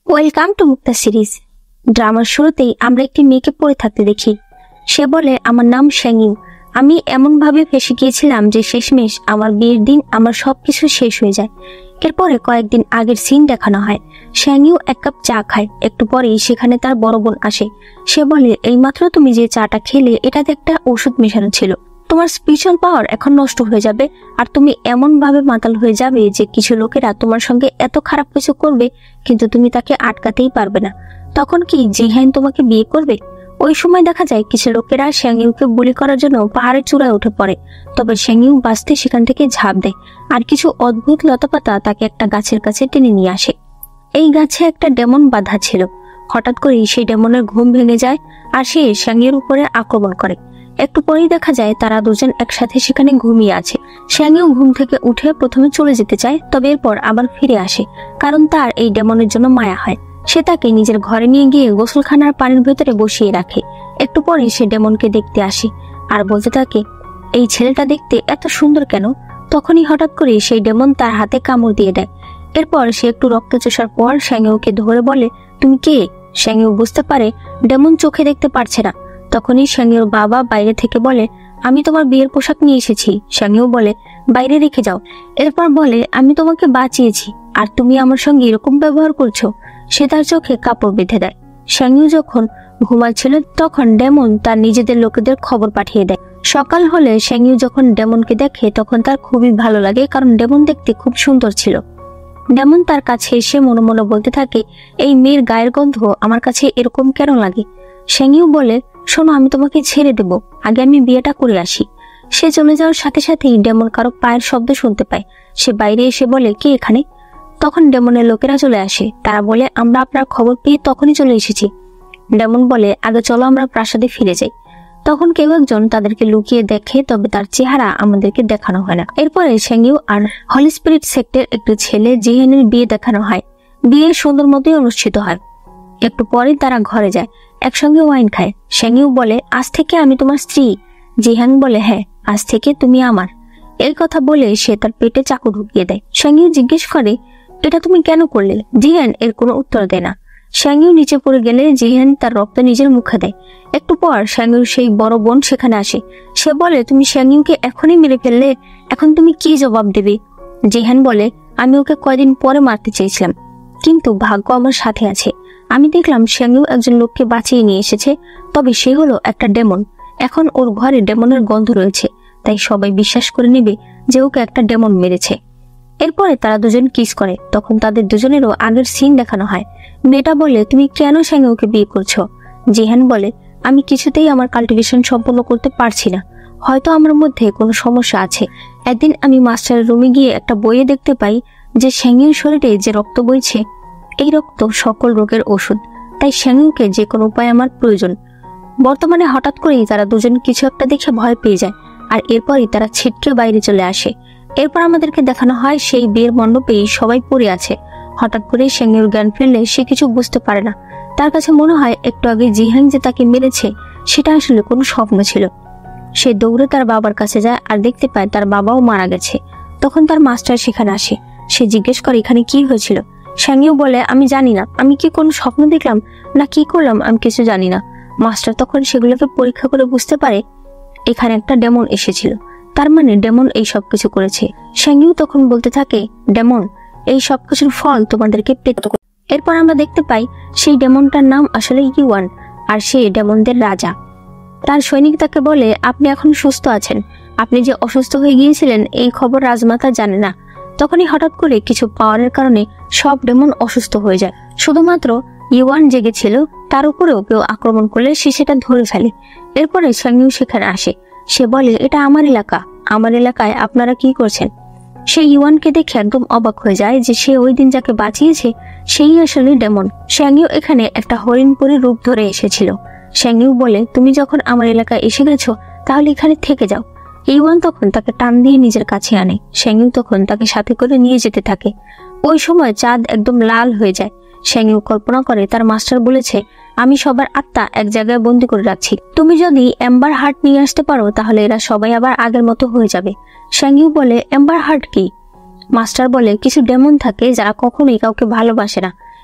Welcome to Mukta series. ড্রামার শুরুতেই আমরা একটি মেয়েকে পড়ে থাকতে দেখি। সে বলে, আমার নাম শ্যাংইউ। আমি এমনভাবে ফেসে গিয়েছিলাম যে শেষমেশ আমার বিয়ের দিন আমার সবকিছু শেষ হয়ে যায়। এরপরে কয়েকদিন আগের সিন দেখানো হয়। শ্যাংইউ এক কাপ চা খায়। একটু পরেই সেখানে তার বড় বোন আসে। সে বলে, এইমাত্র তুমি যে চাটা খেলে এটাতে একটা ওষুধ মেশানো ছিল। তোমার স্পিরিচুয়াল পাওয়ার এখন নষ্ট হয়ে যাবে, আর তুমি এমন ভাবে মাতাল হয়ে যাবে যে কিছু লোকেরা তোমার সঙ্গে এত খারাপ কিছু করবে, কিন্তু তুমি তাকে আটকাতেই পারবে না। তখন কি জিহান তোমাকে বিয়ে করবে? ওই সময় দেখা যায় কিছু লোকেরা শ্যাংইউকে বুলি করার জন্য পাহাড়ের চূড়ায় উঠে পড়ে। তবে শ্যাংইউ বাঁচতে সেখান থেকে ঝাঁপ দেয়, আর কিছু অদ্ভুত লতাপাতা তাকে একটা গাছের কাছে টেনে নিয়ে আসে। এই গাছে একটা ডেমন বাঁধা ছিল। হঠাৎ করেই সেই ডেমনের ঘুম ভেঙে যায়, আর সে শ্যাংইউর উপরে আক্রমণ করে। একটু পরেই দেখা যায় তারা দুজন একসাথে সেখানে ঘুমিয়ে আছে। শ্যাংইউ ঘুম থেকে উঠে প্রথমে চলে যেতে চায়, তবে এরপর আবার ফিরে আসে, কারণ তার এই ডেমনের জন্য মায়া হয়। সে তাকে নিজের ঘরে নিয়ে গিয়ে গোসলখানার পানির ভেতরে বসিয়ে রাখে। একটু পরে সে ডেমনকে দেখতে আসে আর বলতে থাকে, এই ছেলেটা দেখতে এত সুন্দর কেন? তখনই হঠাৎ করে সেই ডেমন তার হাতে কামড় দিয়ে দেয়। এরপর সে একটু রক্ত চোষার পর শ্যাংইউকে ধরে বলে, তুমি কে? শ্যাংইউ বুঝতে পারে ডেমন চোখে দেখতে পারছে না। তখনই শ্যাংইউর বাবা বাইরে থেকে বলে, আমি তোমার বিয়ের পোশাক নিয়ে এসেছি। শ্যাংইউ বলে, বাইরে রেখে যাও। এরপর বলে, আমি তোমাকে বাঁচিয়েছি, আর তুমি আমার সঙ্গে এরকম ব্যবহার করছো। সে তার চোখে কাপড় বেঁধে দেয়। শ্যাংইউ যখন ঘুমাচ্ছিল তখন ডেমন তার নিজেদের লোকেদের খবর পাঠিয়ে দেয়। সকাল হলে শ্যাংইউ যখন ডেমনকে দেখে তখন তার খুবই ভালো লাগে, কারণ ডেমন দেখতে খুব সুন্দর ছিল। ডেমন তার কাছে এসে মনে মনে বলতে থাকে, এই মেয়ের গায়ের গন্ধ আমার কাছে এরকম কেন লাগে? শ্যাংইউ বলে, শোনো, আমি তোমাকে ছেড়ে দেব, আগে আমি বিয়েটা করে আসি। সে চলে যাওয়ার সাথে সাথেই ডেমন কারো পায়ের শব্দ শুনতে পায়। সে বাইরে এসে বলে, কে এখানে? তখন ডেমনের লোকেরা চলে আসে। তারা বলে, আমরা আপনার খবর পেয়ে তখনই চলে এসেছি। ডেমন বলে, আগে চলো আমরা প্রাসাদে ফিরে যাই। তখন কেউ একজন তাদেরকে লুকিয়ে দেখে, তবে তার চেহারা আমাদেরকে দেখানো হয় না। এরপরে শ্যাংইউ আর হলি স্পিরিট সেক্টের একটি ছেলে জিহানের বিয়ে দেখানো হয়। বিয়ে সুন্দর মতোই অনুষ্ঠিত হয়। একটু পরে তারা ঘরে যায়, একসঙ্গে ওয়াইন খায়। শ্যাংইউ বলে, আজ থেকে আমি তোমার স্ত্রী। জিহান বলে, হ্যাঁ, আজ থেকে তুমি আমার। এই কথা বলে সে তার পেটে চাকু ঢুকিয়ে দেয়। শ্যাংইউ জিজ্ঞেস করে, এটা তুমি কেন করলে? জিহান এর কোনো উত্তর দেয় না। শ্যাংইউ নিচে পড়ে গেলে জিহান তার রক্ত নিজের মুখে দেয়। একটু পর শ্যাংইউর সেই বড় বোন সেখানে আসে। সে বলে, তুমি শ্যাংইউকে এখনই মেরে ফেললে, এখন তুমি কি জবাব দেবে? জিহান বলে, আমি ওকে কয়দিন পরে মারতে চেয়েছিলাম, কিন্তু ভাগ্য আমার সাথে আছে। আমি দেখলাম শ্যাংইউ একজন লোককে বাঁচিয়ে নিয়ে এসেছে, তবে সে হলো একটা ডেমন। এখন ওর ঘরে ডেমনের গন্ধ রয়েছে, তাই সবাই বিশ্বাস করে নেবে যে ওকে একটা ডেমন মেরেছে। এরপরে তারা দুজন কিস করে। তখন তাদের দুজনেরও আগের সিন দেখানো হয়। মেয়েটা বলে, তুমি কেন শ্যাংইউকে বিয়ে করছো? জিহান বলে, আমি কিছুতেই আমার কাল্টিভেশন সম্পন্ন করতে পারছি না, হয়তো আমার মধ্যে কোনো সমস্যা আছে। একদিন আমি মাস্টারের রুমে গিয়ে একটা বইয়ে দেখতে পাই যে শ্যাংইউর শরীরে যে রক্ত বইছে, এই রক্ত সকল রোগের ওষুধ। তাই শ্যাংইউকে যে কোনো উপায় আমার প্রয়োজন। বর্তমানে হঠাৎ করেই তারা দুজন কিছু একটা দেখে ভয় পেয়ে যায়, আর এরপরই তারা ছিটকে বাইরে চলে আসে। এরপর আমাদেরকে দেখানো হয় সেই বিয়ের মণ্ডপেই সবাই পড়ে আছে। হঠাৎ করে শ্যাংইউর জ্ঞান ফিরলে সে কিছু বুঝতে পারে না। তার কাছে মনে হয় একটু আগে জিহান যে তাকে মেরেছে সেটা আসলে কোনো স্বপ্ন ছিল। সে দৌড়ে তার বাবার কাছে যায় আর দেখতে পায় তার বাবাও মারা গেছে। তখন তার মাস্টার সেখানে আসে। সে জিজ্ঞেস করে, এখানে কি হয়েছিল? শ্যাংইউ বলে, আমি জানি না, আমি কি কোনো স্বপ্ন দেখলাম না কি করলাম, আমি কিছু জানি না। মাস্টার তখন সেগুলোকে পরীক্ষা করে বুঝতে পারে এখানে একটা ডেমন এসেছিল, তার মানে ডেমন এই সবকিছু করেছে। শ্যাংইউ তখন বলতে থাকে, ডেমন এই সবকিছুর ফল তোমাদেরকে পেতে। এরপর আমরা দেখতে পাই সেই ডেমনটার নাম আসলে ইউয়ান, আর সে ডেমনদের রাজা। তার সৈনিক তাকে বলে, আপনি এখন সুস্থ আছেন, আপনি যে অসুস্থ হয়ে গিয়েছিলেন এই খবর রাজমাতা জানে না। তখনই হঠাৎ করে কিছু পাওয়ারের কারণে সব ডেমন অসুস্থ হয়ে যায়। শুধুমাত্র ইউয়ান জেগেছিল, তার উপরেও কেউ আক্রমণ করলে সে সেটা ধরে ফেলে। এরপরে শ্যাংইউ সেখানে আসে। সে বলে, এটা আমার এলাকা, আমার এলাকায় আপনারা কি করছেন? সে ইউয়ানকে দেখে একদম অবাক হয়ে যায় যে সে ওই দিন যাকে বাঁচিয়েছে সেই আসলে ডেমন। শ্যাংইউ এখানে একটা হরিণ পরীর রূপ ধরে এসেছিল। শ্যাংইউ বলে, তুমি যখন আমার এলাকায় এসে গেছো তাহলে এখানে থেকে যাও। ইউয়ান তখন তাকে টান দিয়ে নিজের কাছে আনে। শ্যাংইউ তখন তাকে সাথে করে নিয়ে যেতে থাকে। ওই সময় চাঁদ একদম লাল হয়ে যায়। শ্যাংইউ কল্পনা করে তার মাস্টার বলেছে, আমি সবার আত্মা এক জায়গায় বন্দি করে রাখছি, তুমি যদি এম্বার হার্ট নিয়ে আসতে পারো তাহলে এরা সবাই আবার আগের মতো হয়ে যাবে। শ্যাংইউ বলে, এম্বার হার্ট কি? মাস্টার বলে, কিছু ডেমন থাকে যারা কখনোই কাউকে ভালোবাসে না,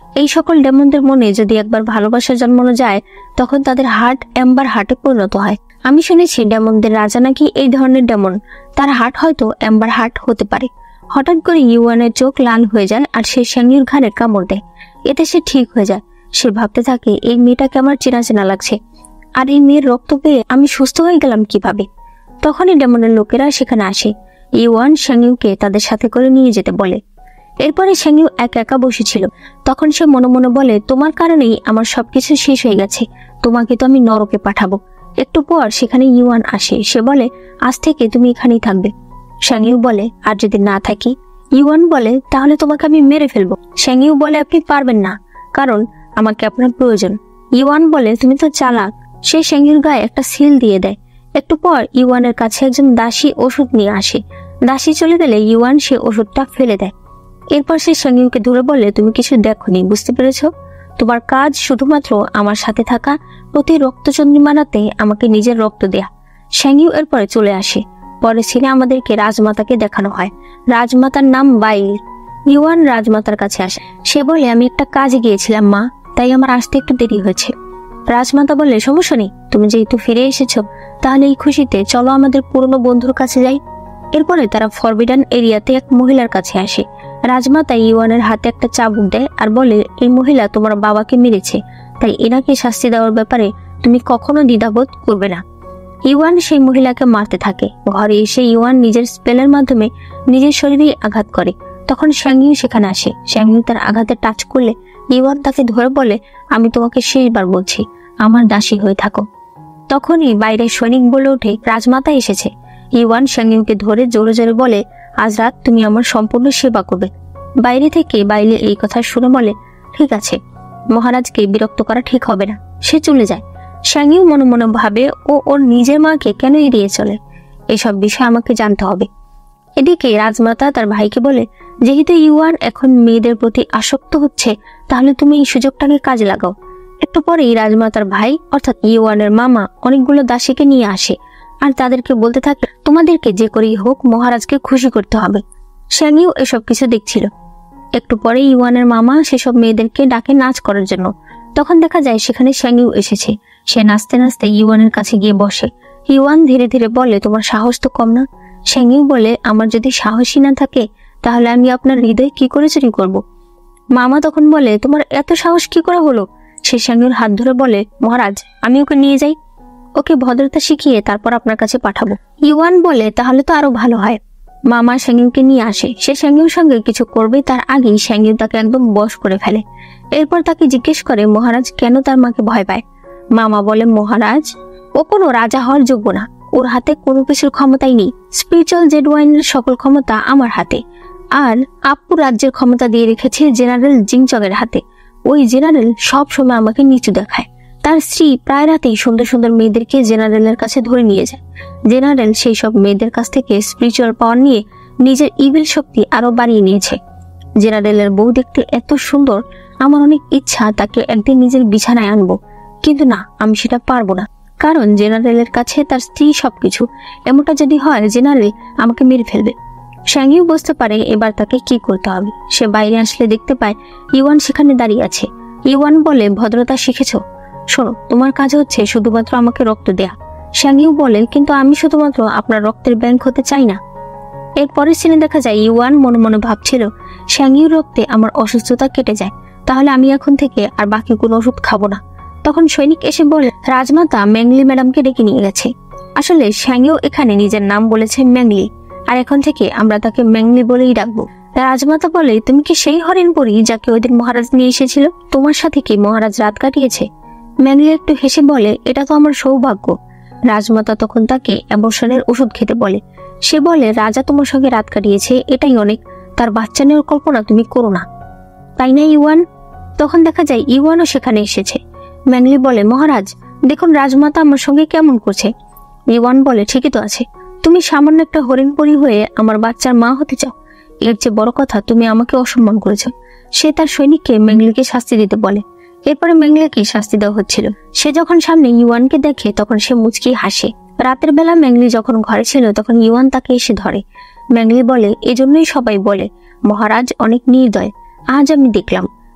এই সকল ডেমনদের মনে যদি একবার ভালোবাসা জন্মানো যায় তখন তাদের হার্ট এম্বার হার্টে পরিণত হয়। আমি শুনেছি ডেমনদের রাজা নাকি এই ধরনের ডেমন, তার হার্ট হয়তো এম্বার হার্ট হতে পারে। হঠাৎ করে ইউয়ানের চোখ লাল হয়ে যায় আর সে শ্যাংইউর ঘাড়ে কামড় দেয়। এতে সে ঠিক হয়ে যায়। সে ভাবতে থাকে এই মেয়েটাকে আমার চেনা চেনা লাগছে, আর এই মেয়ের রক্ত পেয়ে আমি সুস্থ হয়ে গেলাম কিভাবে। তখনই ডেমনের লোকেরা সেখানে আসে। ইউয়ান শ্যাংইউকে তাদের সাথে করে নিয়ে যেতে বলে। এরপরে শ্যাংইউ একা একা বসেছিল। তখন সে মনে মনে বলে, তোমার কারণেই আমার সবকিছু শেষ হয়ে গেছে, তোমাকে তো আমি নরকে পাঠাবো। একটু পর সেখানে ইউয়ান আসে। সে বলে, আজ থেকে তুমি এখানেই থাকবে। শ্যাংইউ বলে, আর যদি না থাকি? ইউয়ান বলে, তাহলে তোমাকে আমি মেরে ফেলবো। শ্যাংইউ বলে, আপনি পারবেন না, কারণ আমাকে আপনার প্রয়োজন। ইউয়ান বলে, তুমি তো চালাক। সে শ্যাংইউর গায়ে একটা সিল দিয়ে দেয়। একটু পর ইউয়ানের কাছে একজন দাসী ওষুধ নিয়ে আসে। দাসী চলে গেলে ইউয়ান সে ওষুধটা ফেলে দেয়। এরপর সে শ্যাংইউকে ধরে বলে, তুমি কিছু দেখোনি, বুঝতে পেরেছ? তোমার কাজ শুধুমাত্র আমার সাথে থাকা, প্রতি রক্তচন্দ্রী মানাতে আমাকে নিজের রক্ত দেয়া। শ্যাংইউ এরপরে চলে আসে। পরে সিনে আমাদেরকে রাজমাতাকে দেখানো হয়। রাজমাতার নাম বাইল। ইউয়ান রাজমাতার কাছে আসে। সে বলে, আমি একটা কাজে গিয়েছিলাম মা, তাই আমার আসতে একটু দেরি হয়েছে। রাজমাতা বললে, সমস্যা নেই, তুমি যেহেতু ফিরে এসেছো তাহলে এই খুশিতে চলো আমাদের পুরনো বন্ধুর কাছে যাই। এরপরে তারা ফরবিডান এরিয়াতে এক মহিলার কাছে আসে। রাজমাতা ইউয়ানের হাতে একটা চাবুক দেয় আর বলে, এই মহিলা তোমার বাবাকে মেরেছে, তাই এনাকে শাস্তি দেওয়ার ব্যাপারে তুমি কখনো দ্বিধাবোধ করবে না। ইউয়ান সেই মহিলাকে মারতে থাকে। ঘরে এসে ইউয়ান নিজের স্পেলের মাধ্যমে নিজের শরীরে আঘাত করে। তখন শ্যাংইউ সেখানে আসে। শ্যাংইউ তার আঘাতে টাচ করলে ইউয়ান তাকে ধরে বলে, আমি তোমাকে শেষবার বলছি, আমার দাসী হয়ে থাকো। তখনই বাইরে সৈনিক বলে ওঠে, রাজমাতা এসেছে। ইউয়ান শ্যাংইউকে ধরে জোরে জোরে বলে, আজ রাত তুমি আমার সম্পূর্ণ সেবা করবে। বাইরে থেকে বাইলে এই কথা শুনে বলে, ঠিক আছে, মহারাজকে বিরক্ত করা ঠিক হবে না। সে চলে যায়। শ্যাংইউ মনে মনে ভাবে, ও ওর নিজের মাকে কেন এড়িয়ে চলে, এসব বিষয় আমাকে জানতে হবে। এদিকে রাজমাতা তার ভাইকে বলে, যেহেতু ইউয়ান এখন মেয়েদের প্রতি আসক্ত হচ্ছে, তাহলে তুমি এই সুযোগটাকে কাজে লাগাও। একটু পরেই রাজমাতার ভাই অর্থাৎ ইউয়ানের মামা অনেকগুলো দাসীকে নিয়ে আসে আর তাদেরকে বলতে থাকে, তোমাদেরকে যে করেই হোক মহারাজকে খুশি করতে হবে। শ্যাংইউ এসব কিছু দেখছিল। একটু পরে ইউয়ানের মামা সেসব মেয়েদেরকে ডাকে নাচ করার জন্য। তখন দেখা যায় সেখানে শ্যাংইউ এসেছে। সে নাচতে নাচতে ইউয়ানের কাছে গিয়ে বসে। ইউয়ান ধীরে ধীরে বলে, তোমার সাহস তো কম না। শ্যাংইউ বলে, আমার যদি সাহসই না থাকে তাহলে আমি আপনার হৃদয় কি করে চুরি করব? মামা তখন বলে, তোমার এত সাহস কি করে হলো? সে শ্যাংইউর হাত ধরে বলে, মহারাজ, আমি ওকে নিয়ে যাই, ওকে ভদ্রতা শিখিয়ে তারপর আপনার কাছে পাঠাবো। ইউয়ান বলে, তাহলে তো আরো ভালো হয়। মামা শ্যাংইউকে নিয়ে আসে। সে শ্যাংইউর সঙ্গে কিছু করবে তার আগেই শ্যাংইউ তাকে একদম বশ করে ফেলে। এরপর তাকে জিজ্ঞেস করে, মহারাজ কেন তার মাকে ভয় পায়? মামা বলে, মহারাজ, ও কোনো রাজা হওয়ার যোগ্য না, ওর হাতে কোনো কিছুর ক্ষমতাই নেই। স্পিরিচুয়াল জেড ওয়াইনের সকল ক্ষমতা আমার হাতে, আর আপু রাজ্যের ক্ষমতা দিয়ে রেখেছে জেনারেল জিংচগের হাতে। ওই জেনারেল সব সময় আমাকে নিচু দেখায়। তার স্ত্রী প্রায় রাতেই সুন্দর সুন্দর মেয়েদেরকে জেনারেলের কাছে ধরে নিয়ে যায়। জেনারেল সেই সব মেয়েদের কাছ থেকে স্পিরিচুয়াল পাওয়ার নিয়ে নিজের ইভিল শক্তি আরো বাড়িয়ে নিয়েছে। জেনারেলের বউ দেখতে এত সুন্দর, আমার অনেক ইচ্ছা তাকে একদিন নিজের বিছানায় আনবো, কিন্তু না, আমি সেটা পারবো না, কারণ জেনারেলের কাছে তার স্ত্রী সবকিছু। এমনটা যদি হয় জেনারেল আমাকে মেরে ফেলবে। শ্যাংইউ বুঝতে পারে এবার তাকে কি করতে হবে। সে বাইরে আসলে দেখতে পায় ইউয়ান সেখানে দাঁড়িয়ে আছে। ইউয়ান বলে, ভদ্রতা শিখেছো? শোনো, তোমার কাজ হচ্ছে শুধুমাত্র আমাকে রক্ত দেয়া। শ্যাংইউ বলে, কিন্তু আমি শুধুমাত্র আপনার রক্তের ব্যাংক হতে চাই না। এরপরের সিনে দেখা যায় ইউয়ান মনে মনে ভাবছিল, শ্যাংইউর রক্তে আমার অসুস্থতা কেটে যায়, তাহলে আমি এখন থেকে আর বাকি কোনো ওষুধ খাবো না। তখন সৈনিক এসে বলে, রাজমাতা মেংলি ম্যাডামকে ডেকে নিয়ে গেছে। আসলে শ্যাংইউ এখানে নিজের নাম বলেছে মেংলি, আর এখন থেকে আমরা তাকে মেংলি বলেই ডাকবো। রাজমাতা বলে, তুমি কি সেই হরিণ পরি যাকে ওই দিন মহারাজ নিয়ে এসেছিল? তোমার সাথে কি মহারাজ রাত কাটিয়েছে? মেংলি একটু হেসে বলে, এটা তো আমার সৌভাগ্য। রাজমাতা তখন তাকে অ্যাবর্শনের ওষুধ খেতে বলে। সে বলে, রাজা তোমার সঙ্গে রাত কাটিয়েছে, এটাই অনেক, তার বাচ্চা নেওয়ার কল্পনা তুমি করো না, তাই না ইউয়ান? তখন দেখা যায় ইউয়ানও সেখানে এসেছে। মেংলি বলে, মহারাজ দেখুন রাজমাতা আমার সঙ্গে কেমন করছে। ইউয়ান বলে, ঠিকই তো আছে, তুমি সামান্য একটা হরিণ পরি হয়ে আমার বাচ্চার মা হতে চাও? এর চেয়ে বড় কথা, তুমি আমাকে অসম্মান করেছো। সে তার সৈনিককে মেংলিকে শাস্তি দিতে বলে। এরপরে মেংলিকে শাস্তি দেওয়া হচ্ছিল। সে যখন সামনে ইউয়ানকে দেখে তখন সে মুচকি হাসে। রাতের বেলা মেংলি যখন ঘরে ছিল তখন ইউয়ান তাকে এসে ধরে। মেংলি বলে, এজন্যই সবাই বলে মহারাজ অনেক নির্দয়। আজ আমি দেখলাম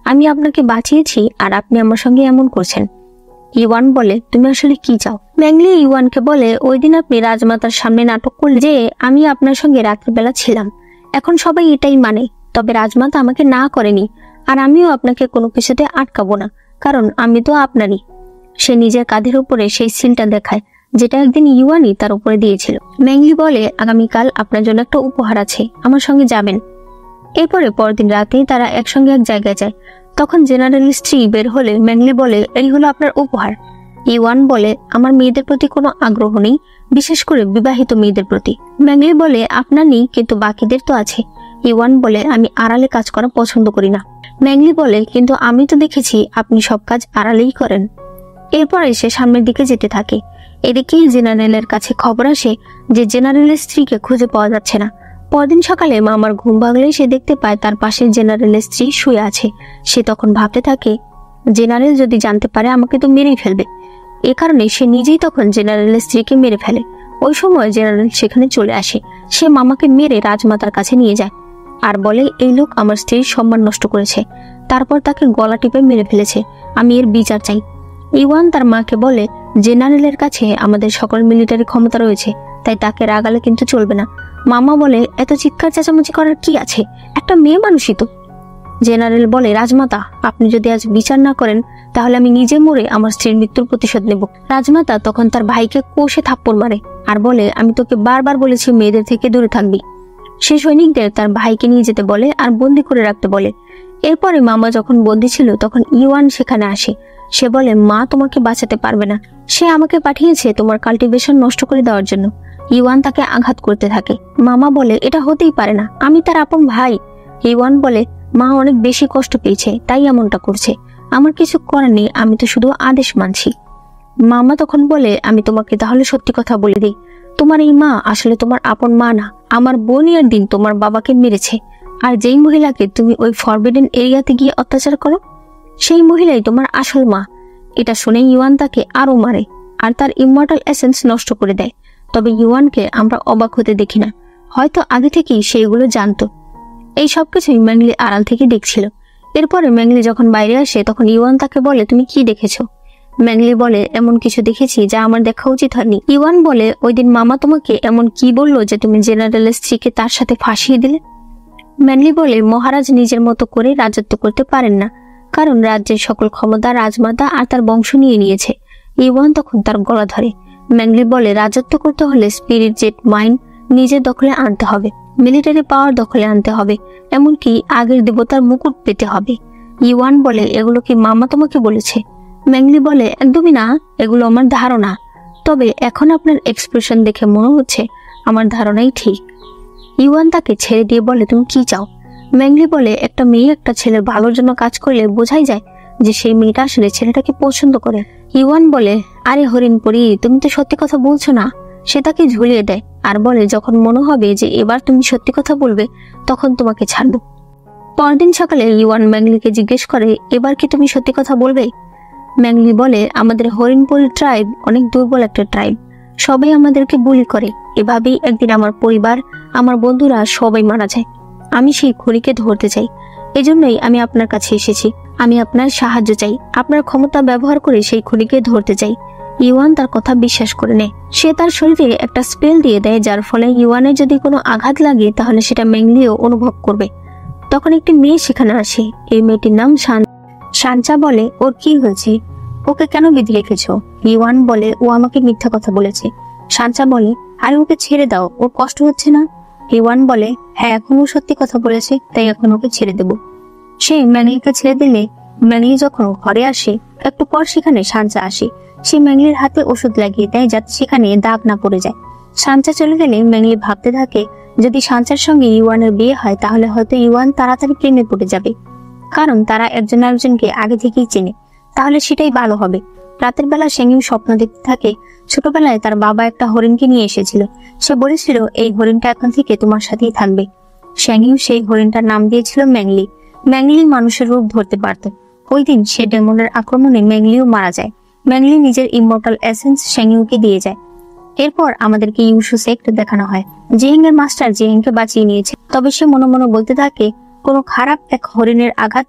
আমি আপনাকে বাঁচিয়েছি আর আপনি আমার সঙ্গে এমন করছেন। ইওয়ান বলে, তুমি আসলে কি চাও? ম্যাংলি ইওয়ানকে বলে, ওই দিন আপনি রাজমাতার সামনে নাটক করলে যে আমি আপনার সঙ্গে রাত্রিবেলা ছিলাম। এখন সবাই এটাই মানে, তবে রাজমাতা আমাকে না করেনি, আর আমিও আপনাকে কোনো কিছুতে আটকাবো না, কারণ আমি তো আপনারই। সে নিজের কাঁধের উপরে সেই সিলটা দেখায়, যেটা একদিন ইওয়ানই তার উপরে দিয়েছিল। ম্যাংলি বলে, আগামীকাল আপনার জন্য একটা উপহার আছে, আমার সঙ্গে যাবেন। এরপরে পরদিন রাতেই তারা একসঙ্গে এক জায়গায় যায়। তখন জেনারেলের স্ত্রী বের হলে ম্যাংলি বলে, এই হলো আপনার উপহার। ইওয়ান বলে, আমার মেয়েদের প্রতি কোনো আগ্রহ নেই, বিশেষ করে বিবাহিত মেয়েদের প্রতি। ম্যাংলি বলে, আপনার নেই, কিন্তু বাকিদের তো আছে। ইওয়ান বলে, আমি আড়ালে কাজ করা পছন্দ করি না। ম্যাংলি বলে, কিন্তু আমি তো দেখেছি আপনি সব কাজ আড়ালেই করেন। এরপরে সে সামনের দিকে যেতে থাকে। এদিকে জেনারেলের কাছে খবর আসে যে জেনারেলের স্ত্রীকে খুঁজে পাওয়া যাচ্ছে না। পরদিন সকালে মামার ঘুম ভাঙলে সে দেখতে পায় তার পাশে জেনারেলের স্ত্রী শুয়ে আছে। সে তখন ভাবতে থাকে, জেনারেল যদি জানতে পারে আমাকে তো মেরেই ফেলবে। এ কারণে সে নিজেই তখন জেনারেলের স্ত্রীকে মেরে ফেলে। ওই সময় জেনারেল সেখানে চলে আসে। সে মামাকে মেরে রাজমাতার কাছে নিয়ে যায় আর বলে, এই লোক আমার স্ত্রীর সম্মান নষ্ট করেছে, তারপর তাকে গলা টিপে মেরে ফেলেছে, আমি এর বিচার চাই। ইওয়ান তার মাকে বলে, জেনারেলের কাছে আমাদের সকল মিলিটারি ক্ষমতা রয়েছে, তাই তাকে রাগালে কিন্তু চলবে না। মামা বলে, এত চিৎকার চেঁচামেচি করার কি আছে, একটা মেয়ে মানুষই তো। জেনারেল বলে, রাজমাতা, আপনি যদি আজ বিচার না করেন তাহলে আমি নিজে মরে আমার স্ত্রীর মৃত্যুর প্রতিশোধ নেব। রাজমাতা তখন তার ভাইকে কষে থাপ্পড় মারে আর বলে, আমি তোকে বারবার বলেছি মেয়েদের থেকে দূরে থাকবি। সে সৈনিকদের তার ভাইকে নিয়ে যেতে বলে আর বন্দি করে রাখতে বলে। এরপরে মামা যখন বন্দি ছিল তখন ইওয়ান সেখানে আসে। সে বলে, মা তোমাকে বাঁচাতে পারবে না, সে আমাকে পাঠিয়েছে তোমার কাল্টিভেশন নষ্ট করে দেওয়ার জন্য। ইওয়ান তাকে আঘাত করতে থাকে। মামা বলে, এটা হতেই পারে না, আমি তার আপন ভাই। ইওয়ান বলে, মা অনেক বেশি কষ্ট পেয়েছে তাই এমনটা করছে, আমার কিছু করার নেই, আমি তো শুধু আদেশ মানছি। মামা তখন বলে, আমি তোমাকে তাহলে সত্যি কথা বলে দিই, তোমার এই মা আসলে তোমার আপন মা না, আমার বোনিয়ার দিন তোমার বাবাকে মেরেছে, আর যেই মহিলাকে তুমি ওই ফরবিডেন এরিয়াতে গিয়ে অত্যাচার করো সেই মহিলাই তোমার আসল মা। এটা শুনে ইওয়ান তাকে আরো মারে আর তার ইমমর্টাল এসেন্স নষ্ট করে দেয়। তবে ইওয়ানকে আমরা অবাক হতে দেখি না, হয়তো আগে থেকেই সেগুলো জানতো। এই সবকিছুই ম্যাংলি আড়াল থেকে দেখছিল। এরপরে ম্যাংলি যখন বাইরে আসে তখন ইওয়ান তাকে বলে, তুমি কি দেখেছো? ম্যাংলি বলে, এমন কিছু দেখেছি যা আমার দেখা উচিত হয়নি। ইওয়ান বলে, ওই দিন মামা তোমাকে এমন কি বললো যে তুমি জেনারেলের স্ত্রীকে তার সাথে ফাঁসিয়ে দিলে? ম্যাংলি বলে, মহারাজ নিজের মতো করে রাজত্ব করতে পারেন না, কারণ রাজ্যের সকল ক্ষমতা রাজমাতা আর তার বংশ নিয়ে নিয়েছে। ইওয়ান তখন তার গলা ধরে। ম্যাংলি বলে, রাজত্ব করতে হলে স্পিরিট জেট মাইন্ড নিজের দখলে আনতে হবে, মিলিটারি পাওয়ার দখলে আনতে হবে, এমনকি আগের দেবতার মুকুট পেতে হবে। ইওয়ান বলে, এগুলো কি মামা তোমাকে বলেছে? ম্যাংলি বলে, একদমই না, এগুলো আমার ধারণা, তবে এখন আপনার এক্সপ্রেশন দেখে মনে হচ্ছে আমার ধারণাই ঠিক। ইওয়ান তাকে ছেড়ে দিয়ে বলে, তুমি কি চাও? ম্যাংলি বলে, একটা মেয়ে একটা ছেলের ভালোর জন্য কাজ করলে বোঝাই যায় যে সেই মেয়েটা আসলে ছেলেটাকে পছন্দ করে। ইওয়ান বলে, আরে হরিণপুরি, তুমি তো সত্যি কথা বলছো না। সে তাকে ঝুলিয়ে দেয় আর বলে, যখন মনে হবে যে এবার তুমি সত্যি কথা বলবে তখন তোমাকে ছাড়বো। পরদিন সকালে ইওয়ান ম্যাংলিকে জিজ্ঞেস করে, এবার কি তুমি সত্যি কথা বলবে? ম্যাংলি বলে, আমাদের হরিণপুরি ট্রাইব অনেক দুর্বল একটা ট্রাইব, সবাই আমাদেরকে বুলি করে, এভাবেই একদিন আমার পরিবার, আমার বন্ধুরা সবাই মারা যায়। আমি সেই খুনিকে ধরতে চাই, এজন্যই আমি আপনার কাছে এসেছি। আমি আপনার সাহায্য চাই, আপনার ক্ষমতা ব্যবহার করে সেই খুনিকে ধরতে চাই। ইওয়ান তার কথা বিশ্বাস করে নেয়। সে তার শরীরে একটা স্পেল দিয়ে দেয়, যার ফলে ইওয়ানের যদি কোনো আঘাত লাগে তাহলে সেটা ম্যাংলিও অনুভব করবে। তখন একটি মেয়ে সেখানে আসে। এই মেয়েটির নাম সানচা বলে, ওর কি হয়েছে? ওকে কেন বেঁধে রেখেছো? ইওয়ান বলে, ও আমাকে মিথ্যা কথা বলেছে। সানচা বলে, আরে ওকে ছেড়ে দাও, ওর কষ্ট হচ্ছে না? ইওয়ান বলে, হ্যাঁ, এখন ও সত্যি কথা বলেছে, তাই এখন ওকে ছেড়ে দেব। সে ম্যাংলিকে ছেড়ে দিলে ম্যাংলি যখন ঘরে আসে একটু পর সেখানে সানচা আসে। সে ম্যাংলির হাতে ওষুধ লাগিয়ে দেয় যাতে সেখানে দাগ না পড়ে যায়। সানচা চলে গেলে ম্যাংলি ভাবতে থাকে, যদি সানচার সঙ্গে ইওয়ানের বিয়ে হয় তাহলে হয়তো ইওয়ান তাড়াতাড়ি প্রেমে পড়ে যাবে, কারণ তারা একজন আরেকজনকে আগে থেকেই চেনে, তাহলে সেটাই ভালো হবে। রাতের বেলা সেঙ্গিউ স্বপ্ন দেখতে থাকে, ছোটবেলায় তার বাবা একটা হরিণকে নিয়ে এসেছিল। সে বলেছিল, এই হরিণটা এখন থেকে তোমার সাথেই থাকবে। সেঙ্গিউ সেই হরিণটার নাম দিয়েছিল ম্যাংলি। ম্যাংলি মানুষের রূপ ধরতে পারত। ওই দিন সে ডেমনের আক্রমণে ম্যাংলিও মারা যায়। ম্যাংলি নিজের ইমমর্টাল এসেন্স সেঙ্গিউকে দিয়ে যায়। এরপর আমাদেরকে ইউশু সেক্ট দেখানো হয়। জিহিং এর মাস্টার জিহিংকে বাঁচিয়ে নিয়েছে, তবে সে মনে মনে বলতে থাকে, কোনো খারাপ এক হরিণের আঘাতে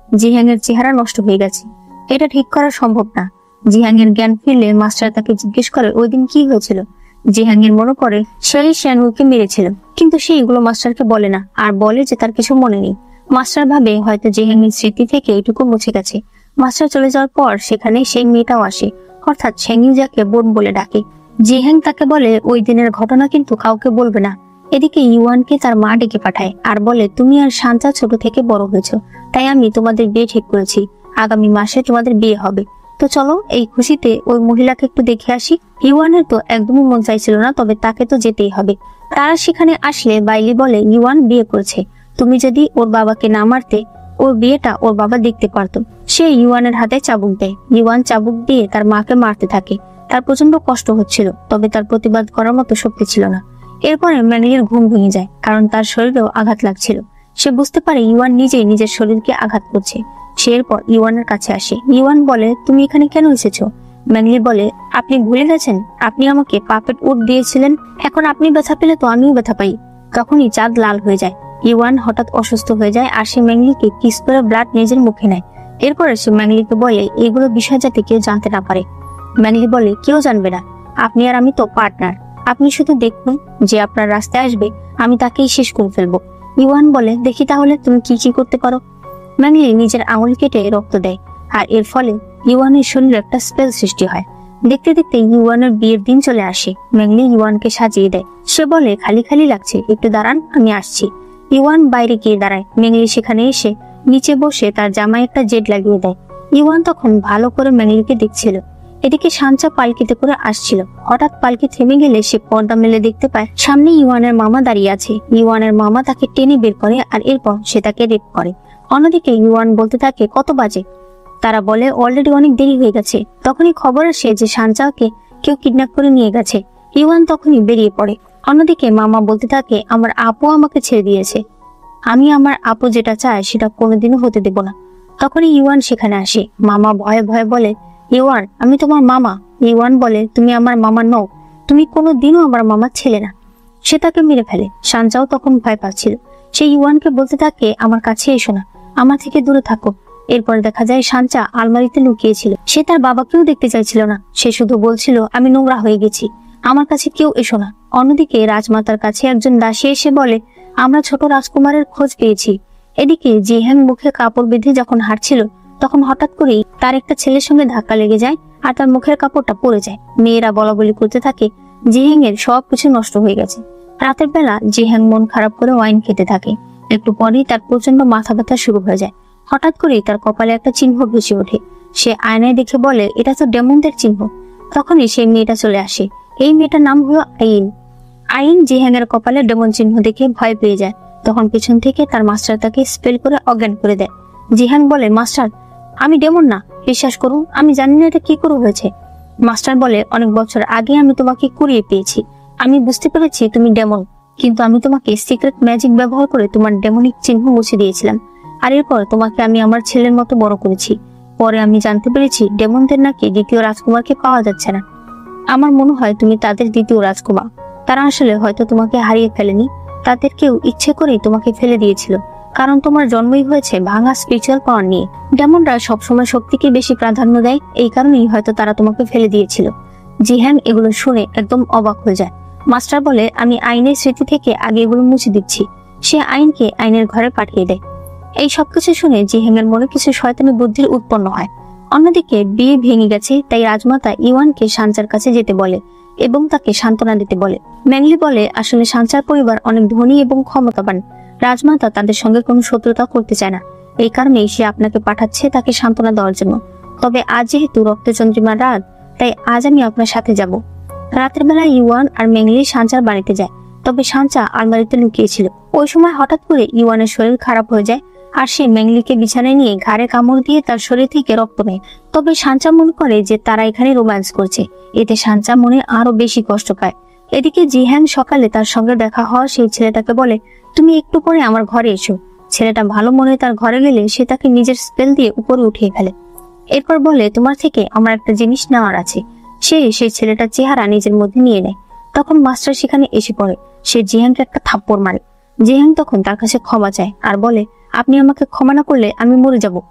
জিহাং এর চেহারা নষ্ট হয়ে গেছে। এটা ঠিক করা সম্ভব না। জিহাং এর জ্ঞান ফিরলে মাস্টার তাকে জিজ্ঞেস করে ওই দিন কি হয়েছিল। জিহাং এর মনে পড়ে সেই শ্যানউকে মেরেছিল, কিন্তু সে এগুলো মাস্টারকে বলে না, আর বলে যে তার কিছু মনে নেই। মাস্টার ভাবে হয়তো জিহাং এর স্মৃতি থেকে এটুকু মুছে গেছে। মাস্টার চলে যাওয়ার পর সেখানে সেই মেয়েটাও আসে, অর্থাৎ শেংইউ যাকে বোন বলে ডাকে। জিহাং তাকে বলে ওই দিনের ঘটনা কিন্তু কাউকে বলবে না। এদিকে ইউয়ানকে তার মা ডেকে পাঠায় আর বলে তুমি আর শান্তা ছোট থেকে বড় হয়েছো, তাই আমি তোমাদের বিয়ে ঠিক করেছি। আগামী মাসে তোমাদের বিয়ে হবে। তো চলো এই খুশিতে ওই মহিলাকে একটু দেখে আসি। ইউয়ানের তো একদমই মন চাইছিল না, তবে তাকে তো যেতেই হবে। তারা সেখানে আসলে বাইলি বলে ইউয়ান বিয়ে করেছে, তুমি যদি ওর বাবাকে না মারতে ওর বিয়েটা ওর বাবা দেখতে পারতো। সে ইউয়ানের হাতে চাবুক দেয়। ইউয়ান চাবুক দিয়ে তার মাকে মারতে থাকে। তার প্রচন্ড কষ্ট হচ্ছিল, তবে তার প্রতিবাদ করার মতো শক্তি ছিল না। এরপরে ম্যাংলির ঘুম ভেঙে যায়, কারণ তার শরীরেও আঘাত লাগছিল। সে বুঝতে পারে ইউয়ান নিজেই নিজের শরীরকে আঘাত করছে। সে এরপর ইউয়ানের কাছে আসে। ইউয়ান বলে তুমি এখানে কেন এসেছো? ম্যাংলি বলে আপনি ভুলে গেছেন, আপনি আমাকে পাপেট উট দিয়েছিলেন, এখন আপনি ব্যথা পেলে তো আমিও ব্যথা পাই। তখনই চাঁদ লাল হয়ে যায়। ইউয়ান হঠাৎ অসুস্থ হয়ে যায় আর সে ম্যাংলিকে কিস করে ব্লাড নিজের মুখে নেয়। এরপরে সে ম্যাংলিকে বলে এগুলো বিষয় যাতে কেউ জানতে না পারে। ম্যাংলি বলে কেউ জানবে না, আপনি আর আমি তো পার্টনার, আপনি শুধু দেখুন যে আপনার রাস্তায় আসবে আমি তাকেই শেষ করে ফেলবো। ইউয়ান বলে দেখি তাহলে তুমি কি কি করতে পারো। ম্যাংলি নিজের আঙুল কেটে রক্ত দেয়, আর এর ফলে ইউয়ানের শরীরে একটা স্পেল সৃষ্টি হয়। দেখতে দেখতে ইউয়ানের বিয়ের দিন চলে আসে। ম্যাংলি ইউয়ানকে সাজিয়ে দেয়। সে বলে খালি খালি লাগছে, একটু দাঁড়ান আমি আসছি। ইউয়ান বাইরে গিয়ে দাঁড়ায়। ম্যাংলি সেখানে এসে নিচে বসে তার জামায় একটা জেড লাগিয়ে দেয়। ইউয়ান তখন ভালো করে ম্যাংলিকে দেখছিল। এদিকে সাঞ্চা পালকিতে করে আসছিল। হঠাৎ পালকি থেমে গেলে সে পর্দা মেলে দেখতে পায় সামনে ইউয়ানের মামা দাঁড়িয়ে আছে। ইউয়ানের মামা তাকে টেনে বের করে আর এরপর সে তাকে রেপ করে। অন্যদিকে ইউয়ান বলতে থাকে কত বাজে। তারা বলে অলরেডি অনেক দেরি হয়ে গেছে। তখনই খবর আসে যে সাঞ্চাকে কেউ কিডন্যাপ করে নিয়ে গেছে। ইউয়ান তখনই বেরিয়ে পড়ে। অন্যদিকে মামা বলতে থাকে আমার আপু আমাকে ছেড়ে দিয়েছে, আমি আমার আপু যেটা চায় সেটা কোনোদিনও হতে দেব না। তখনই ইউয়ান সেখানে আসে। মামা ভয়ে ভয়ে বলে ইউয়ান আমি তোমার মামা। ইউয়ান বলে তুমি আমার মামা নও, তুমি কোনোদিনও আমার মামার ছেলে না। সে তাকে মেরে ফেলে। সাঞ্চাও তখন ভয় পাচ্ছিল। সে ইউয়ানকে বলতে থাকে আমার কাছে এসো না, আমার থেকে দূরে থাকো। এরপরে দেখা যায় সাঞ্চা আলমারিতে লুকিয়েছিল। সে তার বাবাকেও দেখতে চাইছিল না। সে শুধু বলছিল আমি নোংরা হয়ে গেছি, আমার কাছে কেউ এসো না। অন্যদিকে রাজমাতার কাছে একজন দাসী এসে বলে আমরা ছোট রাজকুমারের খোঁজ পেয়েছি। এদিকে জিহাং মুখে কাপড় বেঁধে যখন হাঁটছিল তখন হঠাৎ করেই তার একটা ছেলের সঙ্গে ধাক্কা লেগে যায় আর তার মুখের কাপড়টা পড়ে যায়। মেয়েরা বলাবলি করতে থাকে জিহাং এর সবকিছু নষ্ট হয়ে গেছে। রাতের বেলা জিহাং মন খারাপ করে ওয়াইন খেতে থাকে। একটু পরেই তার প্রচন্ড মাথা ব্যথা শুরু হয়ে যায়। হঠাৎ করেই তার কপালে একটা চিহ্ন ভেসে ওঠে। সে আয়নায় দেখে বলে এটা তো ডেমনদের চিহ্ন। তখনই সেই মেয়েটা চলে আসে। এই মেয়েটার নাম হলো আইন। আইন জিহাং এর কপালে ডেমন চিহ্ন দেখে ভয় পেয়ে যায়। তখন পিছন থেকে তার মাস্টার তাকে স্পেল করে অজ্ঞান করে দেয়। জিহাং বলে মাস্টার আমি ডেমন না, বিশ্বাস করুন আমি জানি না এটা কি করে হয়েছে। মাস্টার বলে অনেক বছর আগে আমি তোমাকে কুড়িয়ে পেয়েছি। আমি বুঝতে পেরেছি তুমি ডেমন, কিন্তু আমি তোমাকে সিক্রেট ম্যাজিক ব্যবহার করে তোমার ডেমনিক চিহ্ন মুছে দিয়েছিলাম। আর এরপর তোমাকে আমি আমার ছেলের মতো বড় করেছি। পরে আমি জানতে পেরেছি ডেমনদের নাকি দ্বিতীয় রাজকুমারকে পাওয়া যাচ্ছে না। আমার মনে হয় তুমি তাদের দ্বিতীয় রাজকুমার। তারা আসলে হয়তো তোমাকে হারিয়ে ফেলেনি, তাদের কেউ ইচ্ছে করেই তোমাকে ফেলে দিয়েছিল, কারণ তোমার জন্মই হয়েছে ভাঙা স্পিরিচুয়াল পাওয়ার নিয়ে। ডেমনরা সবসময় শক্তিকে বেশি প্রাধান্য দেয়, এই কারণেই হয়তো তারা তোমাকে ফেলে দিয়েছিল। জিহাং এগুলো শুনে একদম অবাক হয়ে যায়। মাস্টার বলে আমি আইনের স্মৃতি থেকে আগে এগুলো মুছে দিচ্ছি। সে আইনকে আইনের ঘরে পাঠিয়ে দেয়। এই সবকিছু শুনে জিহাং এর মনে কিছু শয়তানি বুদ্ধির উৎপন্ন হয়। অন্যদিকে বিয়ে ভেঙে গেছে, তাই রাজমাতা ইউয়ানকে সাঞ্চার কাছে যেতে বলে এবং তাকে সান্ত্বনা দিতে বলে। ম্যাংলি বলে আসলে সাঞ্চার পরিবার অনেক ধনী এবং ক্ষমতাবান। রাজমাতা তাদের সঙ্গে কোনো শত্রুতা করতে চায় না, এই কারণেই সে আপনাকে পাঠাচ্ছে তাকে সান্ত্বনা দেওয়ার জন্য। তবে আজ যেহেতু রক্তচন্দ্রিমার রাত, তাই আজ আমি আপনার সাথে যাব। রাতের বেলা ইউয়ান আর ম্যাংলি সাঞ্চার বাড়িতে যায়, তবে সাঞ্চা আলমারিতে লুকিয়েছিল। ওই সময় হঠাৎ করে ইউয়ানের শরীর খারাপ হয়ে যায় আর সে ম্যাংলিকে বিছানায় নিয়ে ঘাড়ে কামড় দিয়ে তার শরীর থেকে রক্ত নেয়। তবে সাঞ্চা মনে করে যে তারা এখানে রোম্যান্স করছে, এতে সাঞ্চা মনে আরো বেশি কষ্ট পায়। এদিকে জিহাং সকালে তার সঙ্গে দেখা হওয়া সেই ছেলেটাকে বলে তুমি একটু পরে আমার ঘরে এসো। ছেলেটা ভালো মনে তার ঘরে গেলে সে তাকে নিজের স্পেল দিয়ে উপরে উঠিয়ে ফেলে। এরপর বলে তোমার থেকে আমার একটা জিনিস নেওয়ার আছে। সে সেই ছেলেটার চেহারা নিজের মধ্যে নিয়ে নেয়। তখন মাস্টার সেখানে এসে পড়ে। সে জিহাংকে একটা থাপ্পড় মারে। জিহাং তখন তার কাছে ক্ষমা চায় আর বলে আপনি আমাকে ক্ষমা না করলে আমি মরে যাব।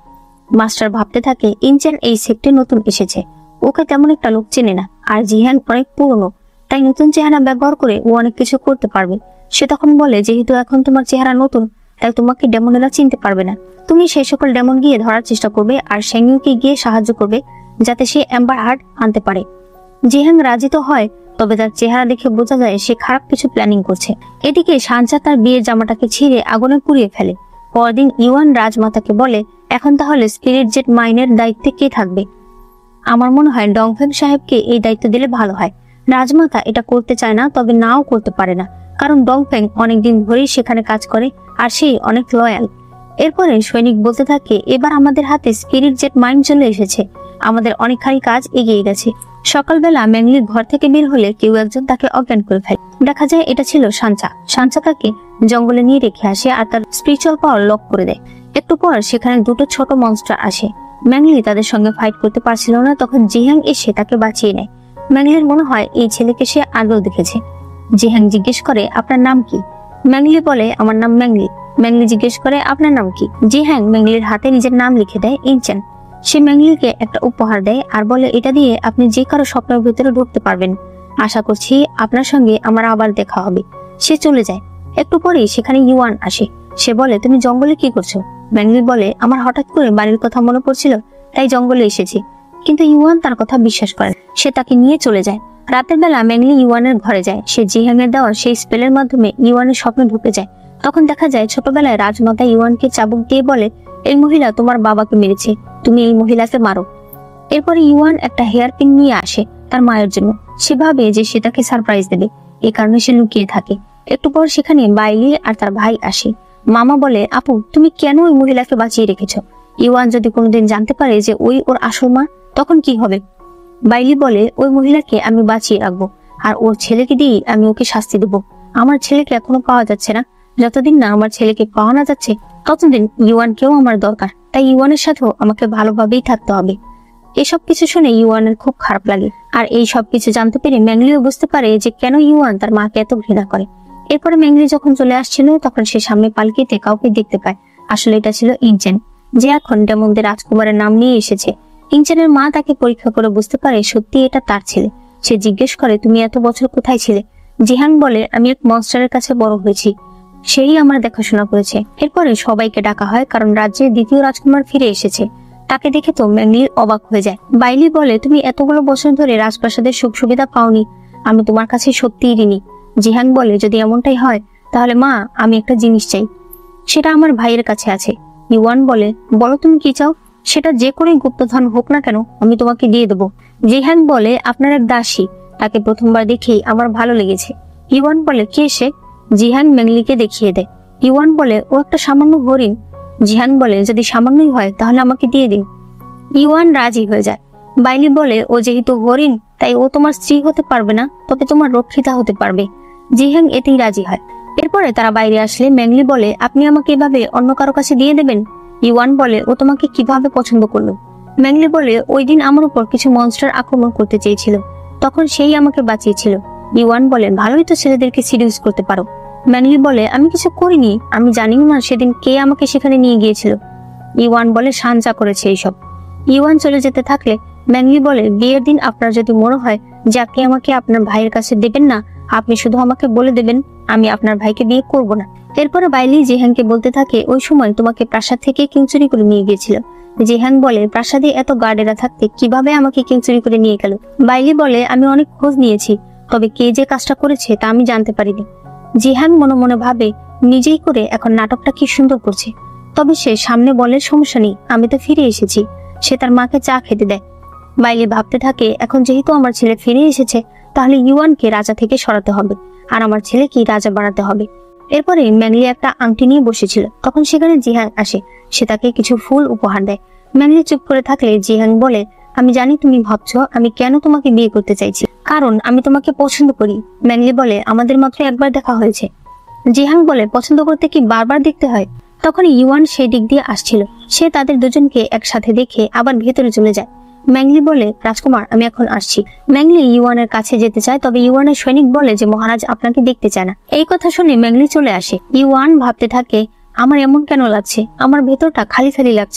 মাস্টার ভাবতে থাকে ইনচেন এই সেক্টরে নতুন এসেছে, ওকে তেমন একটা লোক চেনে না, আর জিহান অনেক পুরনো, তাই নতুন চেহারা ব্যবহার করে ও অনেক কিছু করতে পারবে। সে তখন বলে যেহেতু এখন তোমার চেহারা নতুন তাই তোমাকে ডেমনেরা চিনতে পারবে না, তুমি সেই সকল ডেমন গিয়ে ধরার চেষ্টা করবে আর শেংইউকে গিয়ে সাহায্য করবে যাতে সে এম্বার হার্ট আনতে পারে। জিহাং রাজি তো হয়, তবে তার চেহারা দেখে বোঝা যায় সে খারাপ কিছু প্ল্যানিং করছে। এদিকে সানচা তার বিয়ের জামাটাকে ছিঁড়ে আগুনে পুড়িয়ে ফেলে। পরদিন ইউয়ান রাজমাতাকে বলে এখন তাহলে স্পিরিট জেট মাইনের দায়িত্বে কে থাকবে? আমার মনে হয় ডংফেং সাহেবকে এই দায়িত্ব দিলে ভালো হয়। রাজমাতা এটা করতে চায় না, তবে নাও করতে পারে না, কারণ ডংফেং অনেকদিন ধরেই সেখানে কাজ করে আর সে অনেক লয়াল। এরপরে সৈনিক বলতে থাকে এবার আমাদের হাতে স্পিরিট জেট মাইন চলে এসেছে, আমাদের অনেকখানি কাজ এগিয়ে গেছে। সকালবেলা ম্যাংলি ঘর থেকে বের হলে কেউ একজন তাকে অজ্ঞান করে ফেলে। দেখা যায় এটা ছিল সানচা। সানচা তাকে জঙ্গলে নিয়ে রেখে আসে আর তার স্পিরিচুয়াল পাওয়ার লক করে দেয়। একটু পর সেখানে দুটো ছোট মনস্টার আসে। ম্যাংলি তাদের সঙ্গে ফাইট করতে পারছিল না, তখন জিহাং এসে তাকে বাঁচিয়ে নেয়। ম্যাংলির মনে হয় এই ছেলেকে সে আগেও দেখেছে। জিহাং জিজ্ঞেস করে আপনার নাম কি? ম্যাংলি বলে আমার নাম ম্যাংলি। ম্যাংলি জিজ্ঞেস করে আপনার নাম কি? জিহাং ম্যাংলির হাতে নিজের নাম লিখে দেয় ইনচেন। সে ম্যাংলিকে একটা উপহার দেয় আর বলে এটা দিয়ে আপনি যে কারো স্বপ্নের ভিতরে ঢুকতে পারবেন, আশা করছি আপনার সঙ্গে আমার আবার দেখা হবে। সে চলে যায়। একটু পরেই সেখানে ইউয়ান আসে। সে বলে তুমি জঙ্গলে কি করছো? ম্যাংলি বলে আমার হঠাৎ করে বাড়ির কথা মনে পড়ছিল তাই জঙ্গলে এসেছি। কিন্তু ইউয়ান তার কথা বিশ্বাস করে, সে তাকে নিয়ে চলে যায়। রাতের বেলা ম্যাংলি ইউয়ানের ঘরে যায়। সে জিহাং এর দেওয়া সেই স্পেলের মাধ্যমে ইউয়ানের স্বপ্নে ঢুকে যায়। তখন দেখা যায় ছোটবেলায় রাজমাতা ইউয়ানকে চাবুক দিয়ে বলে এই মহিলা তোমার বাবাকে মেরেছে, তুমি এই মহিলাকে মারো। এরপরে ইউয়ান একটা হেয়ার পিন নিয়ে আসে তার মায়ের জন্য। সে ভাবে যে সে তাকে সারপ্রাইজ দেবে, এই কারণে সে লুকিয়ে থাকে। একটু পর সেখানে বাইলি আর তার ভাই আসে। মামা বলে আপু তুমি কেন ওই মহিলাকে বাঁচিয়ে রেখেছো? ইউয়ান যদি কোনোদিন জানতে পারে যে ওই ওর আসল মা তখন কি হবে? বাইলি বলে ওই মহিলাকে আমি বাঁচিয়ে রাখবো আর ওর ছেলেকে দিয়ে আমি ওকে শাস্তি দেবো। আমার ছেলেকে এখনো পাওয়া যাচ্ছে না, যতদিন না আমার ছেলেকে পাওয়া না যাচ্ছে ততদিন ইউয়ানকেও আমার দরকার, তাই ইউয়ানের সাথেও আমাকে ভালোভাবেই থাকতে হবে। এসব কিছু শুনে ইউয়ানের খুব খারাপ লাগে। আর এই সব কিছু জানতে পেরে ম্যাংলিও বুঝতে পারে যে কেন ইউয়ান তার মাকে এত ঘৃণা করে। এরপরে ম্যাংলি যখন চলে আসছিল তখন সে সামনে পালকিতে কাউকে দেখতে পায়। আসলে এটা ছিল ইনচেন, যে এখন ডেমনদের রাজকুমারের নাম নিয়ে এসেছে। ইনচেনের মা তাকে পরীক্ষা করে বুঝতে পারে সত্যি এটা তার ছেলে। সে জিজ্ঞেস করে তুমি এত বছর কোথায় ছিলে? জিহাং বলে আমি এক মনস্টারের কাছে বড় হয়েছি, সেই আমার দেখাশোনা করেছে। এরপরে সবাইকে ডাকা হয় কারণ রাজ্যের দ্বিতীয় রাজকুমার ফিরে এসেছে। তাকে দেখে তো ম্যাংলির অবাক হয়ে যায়। বাইলি বলে তুমি এতগুলো বছর ধরে রাজপ্রাসাদের সুখ সুবিধা পাওনি, আমি তোমার কাছে সত্যিই ঋণী। জিহাং বলে যদি এমনটাই হয় তাহলে মা আমি একটা জিনিস চাই, সেটা আমার ভাইয়ের কাছে আছে। ইউয়ান বলে বলো তুমি কি চাও? সেটা যে করেই গুপ্তধন হোক না কেন আমি তোমাকে দিয়ে দেবো। জিহাং বলে আপনার এক দাসী, তাকে প্রথমবার দেখেই আমার ভালো লেগেছে। ইউয়ান বলে কে সে? জিহাং ম্যাংলিকে দেখিয়ে দেয়। ইউয়ান বলে ও একটা সামান্য হরিণ। জিহাং বলে যদি সামান্যই হয় তাহলে আমাকে দিয়ে দিন। ইউয়ান রাজি হয়ে যায়। বাইলি বলে ও যেহেতু হরিণ তাই ও তোমার স্ত্রী হতে পারবে না, তবে তোমার রক্ষিতা হতে পারবে। জিহাং এতেই রাজি হয়। এরপরে তারা বাইরে আসলে ম্যাংলি বলে আপনি আমাকে এভাবে অন্য কারো কাছে দিয়ে দেবেন? ইউয়ান বলে ও তোমাকে কিভাবে পছন্দ করলো? ম্যাংলি বলে ওই দিন আমার উপর কিছু মনস্টার আক্রমণ করতে চেয়েছিল, তখন সেই আমাকে বাঁচিয়েছিল। ইউয়ান বলে ভালোই তো ছেলেদেরকে সিরিয়াস করতে পারো। ম্যাংলি বলে আমি কিছু করিনি, আমি জানিও না সেদিন কে আমাকে সেখানে নিয়ে গিয়েছিল। ইউয়ান বলে সানচা করেছে এইসব। ইউয়ান চলে যেতে থাকলে ম্যাংলি বলে বিয়ের দিন আপনার যদি মনে হয় যে আপনি আমাকে আপনার ভাইয়ের কাছে দেবেন না, আপনি শুধু আমাকে বলে দেবেন, আমি আপনার ভাইকে বিয়ে করব না। এরপরে বাইলি জিহাংকে বলতে থাকে ওই সময় তোমাকে প্রাসাদ থেকে কিং চুরি করে নিয়ে গিয়েছিল। জিহাং বলে প্রাসাদে এত গার্ডেরা থাকতে কিভাবে আমাকে কিং চুরি করে নিয়ে গেল? বাইলি বলে আমি অনেক খোঁজ নিয়েছি, তবে কে যে কাজটা করেছে তা আমি জানতে পারিনি। জিহাং মনে মনে ভাবে নিজেই করে এখন নাটকটা কি সুন্দর করছে। তবে সে সামনে বলে সমস্যা নেই, আমি তো ফিরে এসেছি। সে তার মাকে চা খেতে দেয়। বাইলি ভাবতে থাকে এখন যেহেতু আমার ছেলে ফিরে এসেছে তাহলে ইউয়ানকে রাজা থেকে সরাতে হবে আর আমার ছেলেকে রাজা বানাতে হবে। এরপরে ম্যাংলি একটা আংটি নিয়ে বসেছিল, তখন সেখানে জিহাং আসে। সে তাকে কিছু ফুল উপহার দেয়। ম্যাংলি চুপ করে থাকলে জিহাং বলে আমি জানি তুমি ভাবছো আমি কেন তোমাকে বিয়ে করতে চাইছি, কারণ আমি তোমাকে পছন্দ করি। ম্যাংলি বলে আমাদের মাত্র একবার দেখা হয়েছে। জিহাং বলে পছন্দ করতে কি বারবার দেখতে হয়? তখন ইউয়ান সেই দিক দিয়ে আসছিল। সে তাদের দুজনকে একসাথে দেখে আবার ভেতরে চলে যায়। ম্যাংলি বলে রাজকুমার আমি এখন আসছি। ম্যাংলি ইউয়ানের কাছে যেতে চায়, তবে ইউয়ানের সৈনিক বলে যে মহারাজ আপনাকে দেখতে চায় না। এই কথা শুনে ম্যাংলি চলে আসে। ইউয়ান ভাবতে থাকে আমার এমন কেন লাগছে, আমার ভেতরটা খালি খালি লাগছে।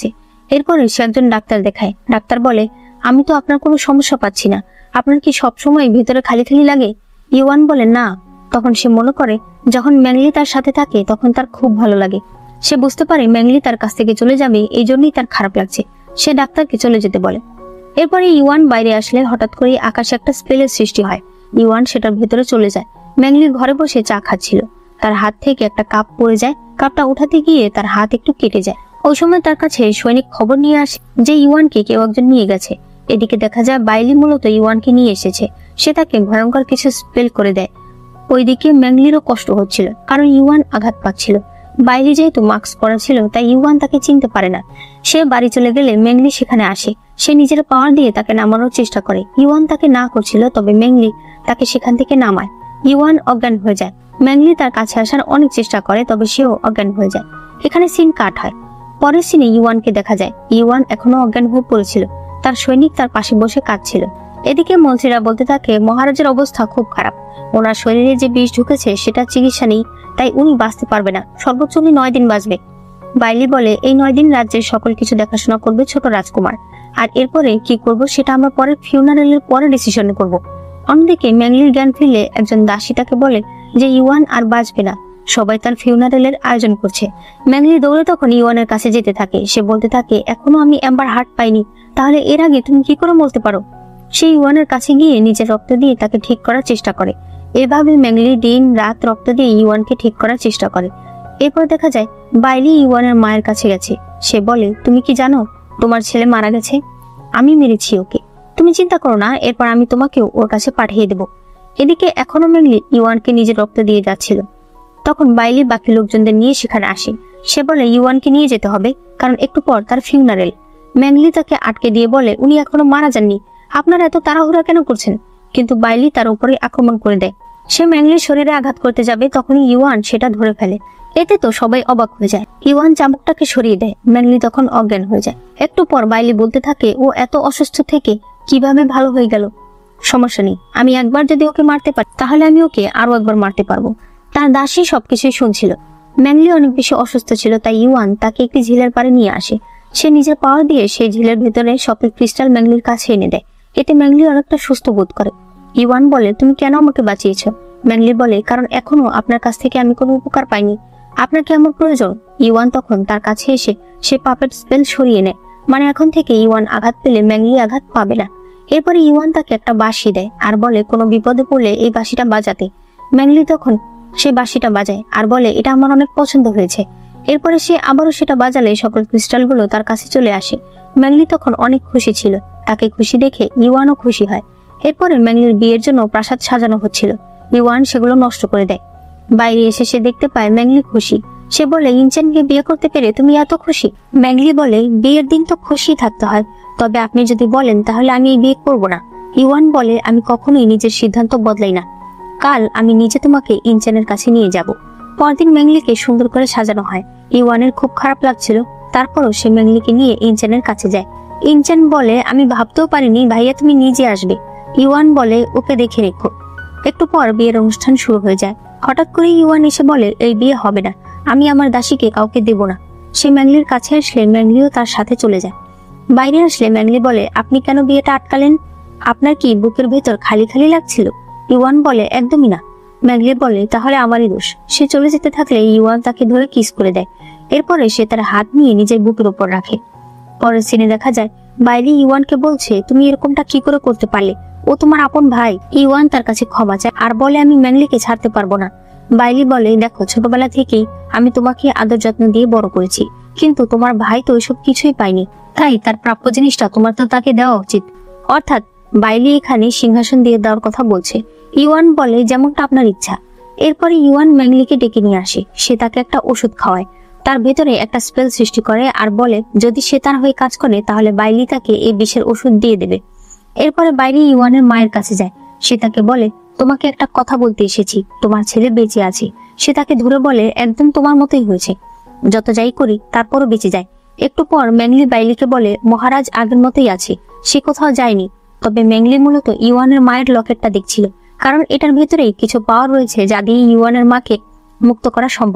এরপরে সে একজন ডাক্তার দেখায়। ডাক্তার বলে, আমি তো আপনার কোনো সমস্যা পাচ্ছি না, আপনার কি সবসময় ভিতরে খালি খালি লাগে? ইওয়ান বলে, না। তখন সে মনে করে যখন ম্যাংলি তার সাথে থাকে তখন তার খুব ভালো লাগে। সে বুঝতে পারে ম্যাংলি তার কাছ থেকে চলে যাবে, এই জন্যই তার খারাপ লাগছে। সে ডাক্তারকে চলে যেতে বলে। এরপরে ইওয়ান বাইরে আসলে হঠাৎ করে আকাশে একটা স্পেলের সৃষ্টি হয়। ইওয়ান সেটার ভেতরে চলে যায়। ম্যাংলি ঘরে বসে চা খাচ্ছিল। তার হাত থেকে একটা কাপ পড়ে যায়। কাপটা উঠাতে গিয়ে তার হাত একটু কেটে যায়। ওই সময় তার কাছে সৈনিক খবর নিয়ে আসে যে ইওয়ানকে কেউ একজন নিয়ে গেছে। এদিকে দেখা যায় বাইলি মূলত ইওয়ানকে নিয়ে এসেছে। সে তাকে ভয়ঙ্কর কিছু স্পেল করে দেয়। ওইদিকে ম্যাংলিরও কষ্ট হচ্ছিল, কারণ ইওয়ান আঘাত পাচ্ছিল। বাইলি যেহেতু মাস্ক পরা ছিল তাই ইওয়ান তাকে চিনতে পারে না। সে বাড়ি চলে গেলে ম্যাংলি সেখানে আসে। সে নিজের পাওয়ার দিয়ে তাকে নামানোর চেষ্টা করে। ইওয়ান তাকে না করছিল, তবে ম্যাংলি তাকে সেখান থেকে নামায়। ইওয়ান অজ্ঞান হয়ে যায়। ম্যাংলি তার কাছে আসার অনেক চেষ্টা করে, তবে সেও অজ্ঞান হয়ে যায়। এখানে সিন কাট হয়। পরের সিনে ইওয়ানকে দেখা যায়। ইওয়ান এখনো অজ্ঞান হয়ে পড়েছিল। তার সৈনিক তার পাশে বসে কাঁদছিল। এদিকে মন্ত্রীরা বলতে থাকে মহারাজের অবস্থা খুব খারাপ। ওনার শরীরে যে বিষ ঢুকেছে সেটা চিকিৎসা নেই, তাই উনি বাঁচতে পারবে না। সর্বোচ্চ উনি 9 দিন বাঁচবে। বাইলি বলে, এই 9 দিন রাজ্যের সকল কিছু দেখাশোনা করবে ছোট রাজকুমার, আর এরপরে কি করব সেটা আমরা পরের ফিউনারেলের পরে ডিসিশন করব। অন্যদিকে ম্যাংলির জ্ঞান ফিরলে একজন দাসী তাকে বলে যে ইওয়ান আর বাঁচবে না, সবাই তার ফিউনারেলের আয়োজন করছে। ম্যাংলি দৌড়ে তখন ইওয়ানের কাছে যেতে থাকে। সে বলতে থাকে, এখনো আমি এম্বার হার্ট পাইনি, তাহলে এর আগে তুমি কি করে বলতে পারো? সে ইওয়ানের কাছে গিয়ে নিজের রক্ত দিয়ে তাকে ঠিক করার চেষ্টা করে। এভাবে ম্যাংলি দিন রাত রক্ত দিয়ে ইওয়ানকে ঠিক করার চেষ্টা করে। এরপর দেখা যায় বাইলি ইওয়ানের মায়ের কাছে গেছে। সে বলে, তুমি কি জানো তোমার ছেলে মারা গেছে? আমি মেরেছি ওকে। তুমি চিন্তা করো না, এরপর আমি তোমাকেও ওর কাছে পাঠিয়ে দেব। এদিকে এখনো ম্যাংলি ইওয়ানকে নিজের রক্ত দিয়ে যাচ্ছিল। তখন বাইলি বাকি লোকজনদের নিয়ে সেখানে আসে। সে বলে ইওয়ানকে নিয়ে যেতে হবে, কারণ একটু পর তার ফিউনারেল। ম্যাংলি তাকে আটকে দিয়ে বলে, উনি এখনো মারা যাননি, আপনারা এত তাড়াহুড়া কেন করছেন? কিন্তু বাইলি তার উপরে আক্রমণ করে দেয়। সে ম্যাংলির শরীরে আঘাত করতে যাবে, তখনই ইওয়ান সেটা ধরে ফেলে। এতে তো সবাই অবাক হয়ে যায়। ইওয়ান চাবুকটাকে সরিয়ে দেয়। ম্যাংলি তখন অজ্ঞান হয়ে যায়। একটু পর বাইলি বলতে থাকে, ও এত অসুস্থ থেকে কিভাবে ভালো হয়ে গেল? সমস্যা নেই, আমি একবার যদি ওকে মারতে পারি তাহলে আমি ওকে আরো একবার মারতে পারবো। তার দাসী সবকিছুই শুনছিল। ম্যাংলি অনেক বেশি অসুস্থ ছিল, তাই ইওয়ান তাকে একটি ঝিলের পাড়ে নিয়ে আসে। সে নিজের পাওয়ার দিয়ে সেই ঝিলের ভেতরে সকল ক্রিস্টাল ম্যাংলির কাছে এনে দেয়। এতে ম্যাংলি অনেকটা সুস্থ বোধ করে। ইওয়ান বলে, তুমি কেন আমাকে বাঁচিয়েছ? ম্যাংলি বলে, কারণ এখনো আপনার কাছ থেকে আমি কোনো উপকার পাইনি, আপনার কি আমার প্রয়োজন? ইওয়ান তখন তার কাছে এসে সে পাপেট স্পেল সরিয়ে নেয়। মানে এখন থেকে ইওয়ান আঘাত পেলে ম্যাংলি আঘাত পাবে না। এরপরে ইওয়ান তাকে একটা বাঁশি দেয় আর বলে কোনো বিপদে পড়লে এই বাঁশিটা বাজাতে। ম্যাংলি তখন সে বাঁশিটা বাজায় আর বলে, এটা আমার অনেক পছন্দ হয়েছে। এরপরে সে আবারও সেটা বাজালে সকল ক্রিস্টালগুলো তার কাছে চলে আসে। ম্যাংলি তখন অনেক খুশি ছিল। তাকে খুশি দেখে ইওয়ানও খুশি হয়। এরপরে ম্যাংলির বিয়ের জন্য প্রাসাদ সাজানো হচ্ছিল। ইওয়ান সেগুলো নষ্ট করে দেয়। বাইরে এসে সে দেখতে পায় ম্যাংলি খুশি। সে বলে, ইনচেনকে বিয়ে করতে পেরে তুমি এত খুশি? ম্যাংলি বলে, বিয়ের দিন তো খুশি থাকতে হয়, তবে আপনি যদি বলেন তাহলে আমি এই বিয়ে করবো না। ইওয়ান বলে, আমি কখনোই নিজের সিদ্ধান্ত বদলাই না। কাল আমি নিজে তোমাকে ইনচেনের কাছে নিয়ে যাব। পরদিন ম্যাংলিকে সুন্দর করে সাজানো হয়। ইওয়ানের খুব খারাপ লাগছিল, তারপরও সে ম্যাংলিকে নিয়ে ইনচেনের কাছে যায়। ইনচেন বলে, আমি ভাবতেও পারিনি ভাইয়া তুমি নিজে আসবে। ইওয়ান বলে, ওকে দেখে রেখো। একটু পর বিয়ের অনুষ্ঠান শুরু হয়ে যায়। হঠাৎ করে ইওয়ান এসে বলে, এই বিয়ে হবে না, আমি আমার দাসীকে কাউকে দেব না। সে ম্যাংলির কাছে আসলে ম্যাংলিও তার সাথে চলে যায়। বাইরে আসলে ম্যাংলি বলে, আপনি কেন বিয়েটা আটকালেন? আপনার কি বুকের ভেতর খালি খালি লাগছিল? ইওয়ান বলে, একদমই না। ম্যাংলি বলে, তাহলে আমারই দোষ। সে চলে যেতে থাকলে ইওয়ান তাকে ধরে কিস করে দেয়। এরপরে সে তার হাত নিয়ে নিজের বুকের উপর রাখে। পরের সিনে দেখা যায় বাইলি ইওয়ানকে বলছে, তুমি এরকমটা কি করে করতে পারলে? ও তোমার আপন ভাই। ইওয়ান তার কাছে ক্ষমা চায় আর বলে, আমি ম্যাংলিকে ছাড়তে পারবো না। বাইলি বলে, দেখো ছোটবেলা থেকেই আমি তোমাকে আদর যত্ন দিয়ে বড় করেছি, কিন্তু তোমার ভাই তো ওইসব কিছুই পায়নি, তাই তার প্রাপ্য জিনিসটা তোমার তো তাকে দেওয়া উচিত। অর্থাৎ বাইলি এখানে সিংহাসন দিয়ে দেওয়ার কথা বলছে। ইওয়ান বলে, যেমনটা আপনার ইচ্ছা। এরপরে ইওয়ান ম্যাংলিকে ডেকে নিয়ে আসে। সে তাকে একটা ওষুধ খাওয়ায়, তার ভেতরে একটা স্পেল সৃষ্টি করে আর বলে, যদি সে তার হয়ে কাজ করে তাহলে বাইলি তাকে এই বিষের ওষুধ দিয়ে দেবে। এরপরে বাইলি ইওয়ানের মায়ের কাছে যায়। সে তাকে বলে, তোমাকে একটা কথা বলতে এসেছি, তোমার ছেলে বেঁচে আছে। সে তাকে ধরে বলে, একদম তোমার মতোই হয়েছে, যত যাই করি তারপরও বেঁচে যায়। একটু পর ম্যাংলি বাইলিকে বলে, মহারাজ আগের মতোই আছে, সে কোথাও যায়নি। তবে ম্যাংলি মূলত ইওয়ানের মায়ের লকেটটা দেখছিল, কারণ এটার ভেতরেই কিছু পাওয়ার রয়েছে যা দিয়ে ইওয়ানের মাকে মুক্ত করা সম্ভব।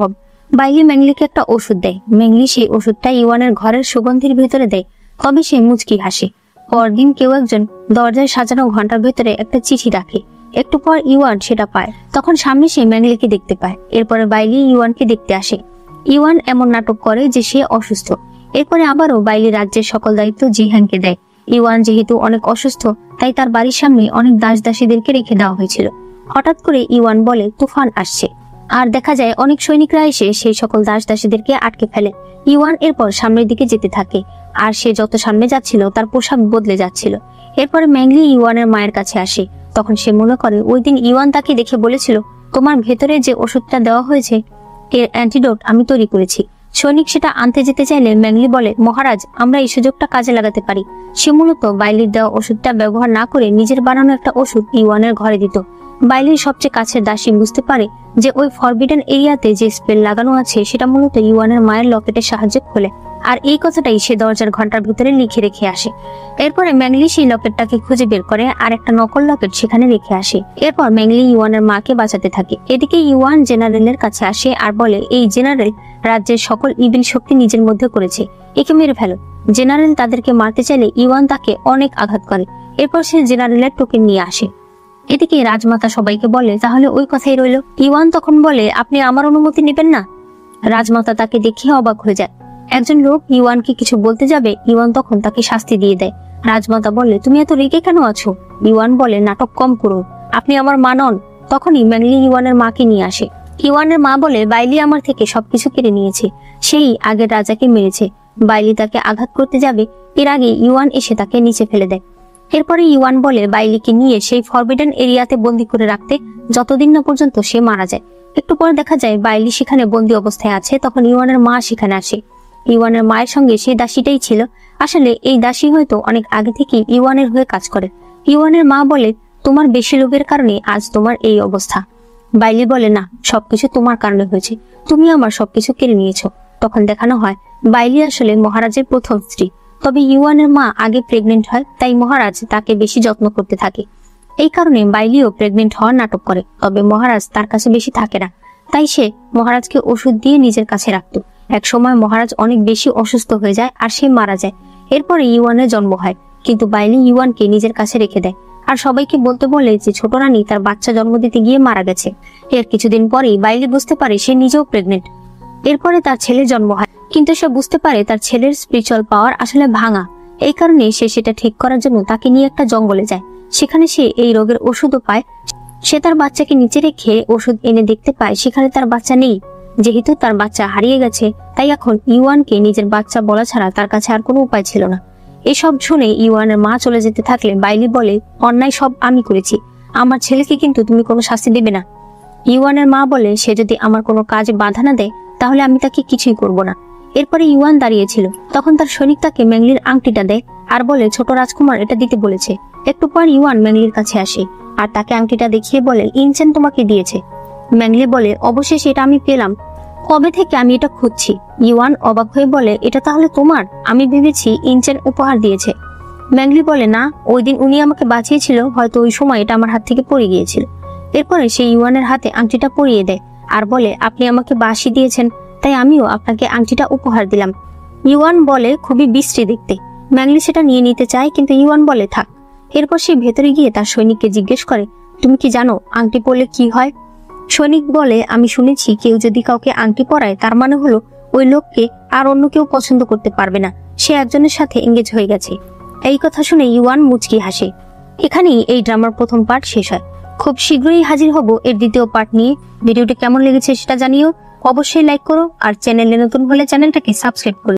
বাইলি ম্যাংলিকে একটা ওষুধ দেয়। ম্যাংলি সেই ওষুধটা ইওয়ানের ঘরের সুগন্ধির ভেতরে দেয়। তবে সে মুচকি হাসে। পরদিন কেউ একজন দরজায় সাজানো ঘন্টার ভেতরে একটা চিঠি রাখে। একটু পর ইওয়ান সেটা পায়। তখন সামনে সে ম্যাংলিকে দেখতে পায়। এরপরে বাইলি ইওয়ানকে দেখতে আসে। ইওয়ান এমন নাটক করে যে সে অসুস্থ। এরপরে আবারও বাইলি রাজ্যের সকল দায়িত্ব জিহানকে দেয়। ইওয়ান যেহেতু অনেক অসুস্থ, তাই তার বাড়ির সামনে অনেক দাস দাসীদেরকে রেখে দেওয়া হয়েছিল। হঠাৎ করে ইওয়ান বলে তুফান আসছে, আর দেখা যায় অনেক সৈনিকরা এসে সেই সকল দাস দাসীদেরকে আটকে ফেলে। ইওয়ান এরপর সামনের দিকে যেতে থাকে, আর সে যত সামনে যাচ্ছিল তার পোশাক বদলে যাচ্ছিল। এরপরে ম্যাংলি ইওয়ানের মায়ের কাছে আসে। তখন সে মনে করে ওই দিন ইওয়ান তাকে দেখে বলেছিল, তোমার ভেতরে যে ওষুধটা দেওয়া হয়েছে এর অ্যান্টিডোট আমি তৈরি করেছি। সৈনিক সেটা আনতে যেতে চাইলে ম্যাংলি বলে, মহারাজ, আমরা এই সুযোগটা কাজে লাগাতে পারি। সে মূলত বাইলির দেওয়া ওষুধটা ব্যবহার না করে নিজের বানানো একটা ওষুধ ইওয়ানের ঘরে দিত। বাইলির সবচেয়ে কাছের দাসী বুঝতে পারে যে ওই ফরবিডেন এরিয়াতে যে স্পেল লাগানো আছে সেটা মূলত ইওয়ানের মায়ের লকেটের সাহায্যে খোলে, আর এই কথাটাই সে দরজার ঘন্টার ভিতরে লিখে রেখে আসে। এরপরে ম্যাংলি সেই লকেটটাকে খুঁজে বের করে আর একটা নকল লকেট সেখানে রেখে আসে। এরপর ম্যাংলি ইওয়ানের মাকে বাঁচাতে থাকে। এদিকে ইওয়ান জেনারেলের কাছে আসে আর বলে, এই জেনারেল রাজ্যের সকল ইভিল শক্তি নিজের মধ্যে করেছে, একে মেরে ফেলো। জেনারেল তাদেরকে মারতে চাইলে ইওয়ান তাকে অনেক আঘাত করে। এরপর সে জেনারেলের টোকেন নিয়ে আসে। এদিকে রাজমাতা সবাইকে বলে, তাহলে ওই কথাই রইল। ইওয়ান তখন বলে, আপনি আমার অনুমতি নেবেন না? রাজমাতা তাকে দেখে অবাক হয়ে যায়। একজন লোক ইওয়ানকে কিছু বলতে যাবে, ইওয়ান তখন তাকে শাস্তি দিয়ে দেয়। রাজমাতা বলে, তুমি এত রেগে কেন আছো? ইওয়ান বলে, নাটক কম করুন, আপনি আমার মা নন। তখনই ম্যাংলি ইওয়ানের মাকে নিয়ে আসে। ইওয়ানের মা বলে, বাইলি আমার থেকে সবকিছু কেড়ে নিয়েছে, সেই আগের রাজাকে মেরেছে। বাইলি তাকে আঘাত করতে যাবে, এর আগে ইওয়ান এসে তাকে নিচে ফেলে দেয়। এরপরে ইওয়ান বলে বাইলিকে নিয়ে সেই ফরবিডেন এরিয়াতে বন্দি করে রাখতে, যতদিন না পর্যন্ত সে মারা যায়। একটু পরে দেখা যায় বাইলি সেখানে বন্দি অবস্থায় আছে। তখন ইওয়ানের মা সেখানে আসে। ইওয়ানের মায়ের সঙ্গে সেই দাসীটাই ছিল। আসলে এই দাসী হয়তো অনেক আগে থেকে ইওয়ানের হয়ে কাজ করে। ইওয়ানের মা বলে, তোমার বেশি লোভের কারণে আজ তোমার এই অবস্থা। বাইলি বলে, না, সবকিছু তোমার কারণে হয়েছে, তুমি আমার সবকিছু কেড়ে নিয়েছো। তখন দেখানো হয় বাইলি আসলে মহারাজের প্রথম স্ত্রী। তবে ইওয়ানের মা আগে প্রেগনেন্ট হয়, তাই মহারাজ তাকে বেশি যত্ন করতে থাকে। এই কারণে বাইলিও প্রেগনেন্ট হওয়ার নাটক করে। তবে মহারাজ তার কাছে বেশি থাকে না, তাই সে মহারাজকে ওষুধ দিয়ে নিজের কাছে রাখতো। এক সময় মহারাজ অনেক বেশি অসুস্থ হয়ে যায় আর সে মারা যায়। এরপরে ইওয়ানের জন্ম হয়, কিন্তু বাইলি ইওয়ানকে নিজের কাছে রেখে দেয় আর সবাইকে বলতে বলে যে ছোট রানী তার বাচ্চা জন্ম দিতে গিয়ে মারা গেছে। এর কিছুদিন পরেই বাইলি বুঝতে পারে সে নিজেও প্রেগনেন্ট। এরপরে তার ছেলে জন্ম হয়, কিন্তু সে বুঝতে পারে তার ছেলের স্পিরিচুয়াল পাওয়ার আসলে ভাঙা। এই কারণে সে সেটা ঠিক করার জন্য তাকে নিয়ে একটা জঙ্গলে যায়। সেখানে সে এই রোগের ওষুধও পায়। সে তার বাচ্চাকে নিচে রেখে ওষুধ এনে দেখতে পায় সেখানে তার বাচ্চা নেই। যেহেতু তার বাচ্চা হারিয়ে গেছে, তাই এখন ইওয়ানকে নিজের বাচ্চা বলা ছাড়া তার কাছে আর কোনো উপায় ছিল না। এসব শুনে ইওয়ানের মা চলে যেতে থাকলে বাইলি বলে, অন্যায় সব আমি করেছি, আমার ছেলেকে কিন্তু তুমি কোনো শাস্তি দেবে না। ইওয়ানের মা বলে, সে যদি আমার কোনো কাজে বাধা না দেয় তাহলে আমি তাকে কিছুই করব না। এরপরে ইওয়ান দাঁড়িয়েছিল। তখন তার সৈনিক তাকে ম্যাংলির আংটিটা দেয় আর বলে, ছোট রাজকুমার এটা দিতে বলেছে। একটু পর ইওয়ান ম্যাংলির কাছে আসে আর তাকে আংটিটা দেখিয়ে বলে, ইনচেন তোমাকে দিয়েছে। ম্যাংলি বলে, অবশেষে এটা আমি পেলাম, কবে থেকে আমি এটা খুঁজছি। ইওয়ান অবাক হয়ে বলে, এটা তাহলে তোমার? আমি ভেবেছি ইনচেন উপহার দিয়েছে। ম্যাংলি বলে, না, ওই দিন উনি আমাকে বাঁচিয়েছিল, হয়তো ওই সময় এটা আমার হাত থেকে পড়ে গিয়েছিল। এরপরে সে ইওয়ানের হাতে আংটিটা পরিয়ে দেয় আর বলে, আপনি আমাকে বাঁশি দিয়েছেন, তাই আমিও আপনাকে আংটিটা উপহার দিলাম। ইওয়ান বলে, খুবই বিশ্রী দেখতে। ম্যাংলি সেটা নিয়ে নিতে চায়, কিন্তু ইওয়ান বলে, থাক। এরপর সে ভেতরে গিয়ে তার সৈনিককে জিজ্ঞেস করে, তুমি কি জানো আংটি পরলে কি হয়? সৈনিক বলে, আমি শুনেছি কেউ যদি কাউকে আংটি পরায় তার মানে হলো ওই লোককে আর অন্য কেউ পছন্দ করতে পারবে না, সে একজনের সাথে এঙ্গেজ হয়ে গেছে। এই কথা শুনে ইওয়ান মুচকি হাসে। এখানেই এই ড্রামার প্রথম পার্ট শেষ হয়। খুব শীঘ্রই হাজির হব এর দ্বিতীয় পার্ট নিয়ে। ভিডিওটি কেমন লেগেছে সেটা জানিও, অবশ্যই লাইক করো আর চ্যানেলে নতুন হলে চ্যানেলটাকে সাবস্ক্রাইব করো।